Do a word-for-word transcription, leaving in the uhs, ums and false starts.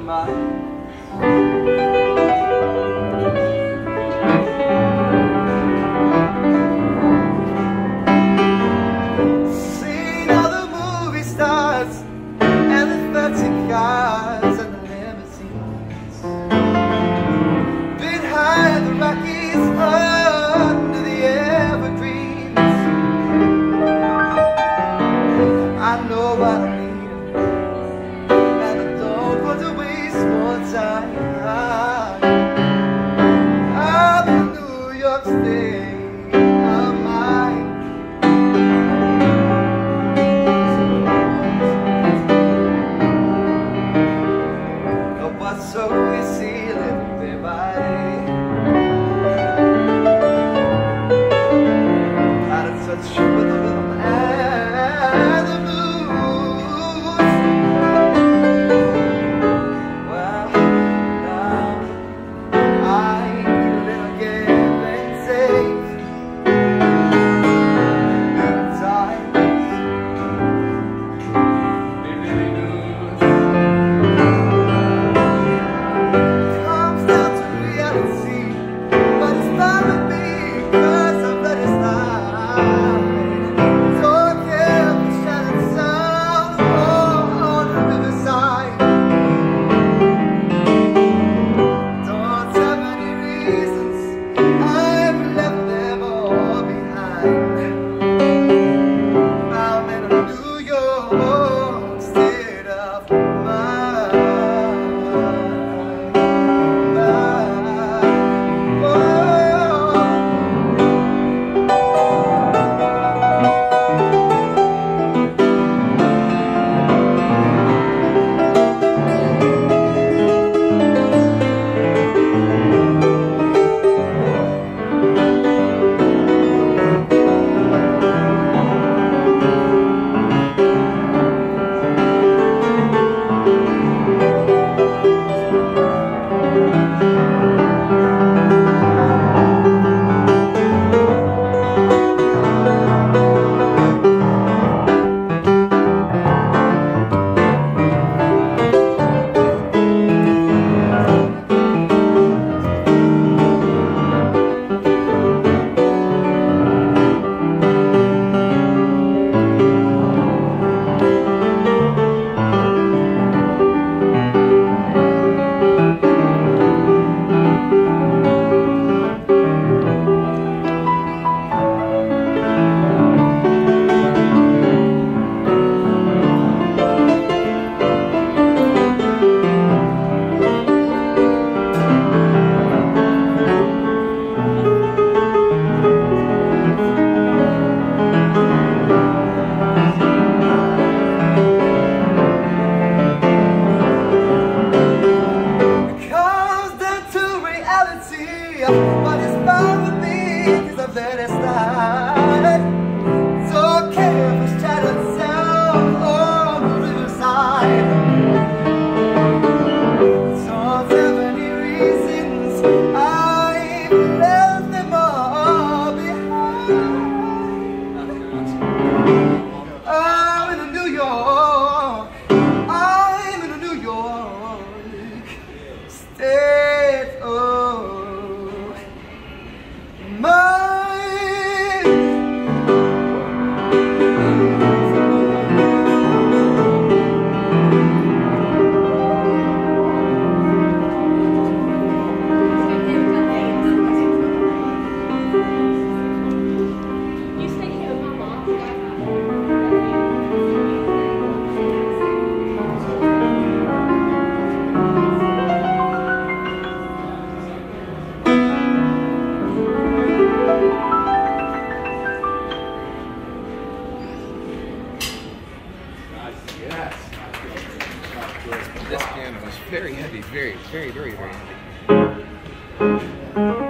mind. Seen all the movie stars and the fancy cars and the limousines. Been high in the Rockies under the evergreens. I know what I need, and I don't want to waste more time. I'm in New York State of mind. Oh, but so easy living day by day. Out of touch with the rhythm and the blues. Well, now I need a little give and take. Good times, really lose. Comes down to reality, but it's not with me, 'cause I've let it slide. Don't care if it's shattered sound on the riverside. Don't have any reasons, I've left them all behind. I'm in a New York state of mind. But it's fine with me, 'cause I've let it slide. It's okay if it's shattered sound on the riverside. Don't have any reasons, I've left them all behind. I'm in a New York, I'm in a New York state of mind. You stay here with my mom. This piano is very heavy, very, very, very, very heavy.